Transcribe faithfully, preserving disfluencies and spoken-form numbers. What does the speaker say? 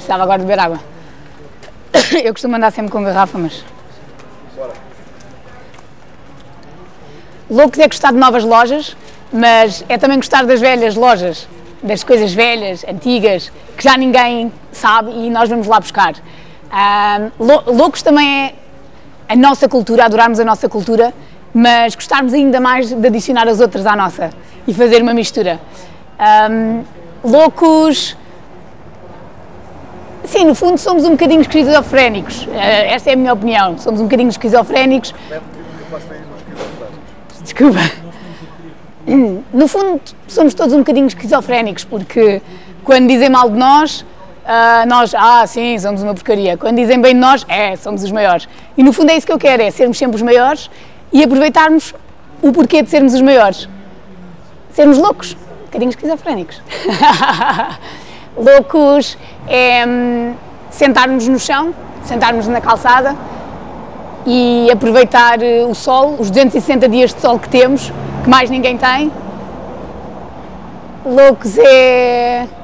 Precisava agora de beber água. Eu costumo andar sempre com garrafa, mas... Bora. Loucos é gostar de novas lojas, mas é também gostar das velhas lojas, das coisas velhas, antigas, que já ninguém sabe e nós vamos lá buscar. Um, loucos também é a nossa cultura, adorarmos a nossa cultura, mas gostarmos ainda mais de adicionar as outras à nossa e fazer uma mistura. Um, loucos... Sim, no fundo somos um bocadinho esquizofrénicos, uh, esta é a minha opinião, somos um bocadinho esquizofrénicos. Desculpa. No fundo somos todos um bocadinho esquizofrénicos, porque quando dizem mal de nós, uh, nós, ah sim, somos uma porcaria. Quando dizem bem de nós, é, somos os maiores. E no fundo é isso que eu quero, é sermos sempre os maiores e aproveitarmos o porquê de sermos os maiores. Sermos loucos, um bocadinho esquizofrénicos. Loucos é hum, sentarmos no chão, sentarmos na calçada e aproveitar o sol, os duzentos e sessenta dias de sol que temos, que mais ninguém tem. Loucos é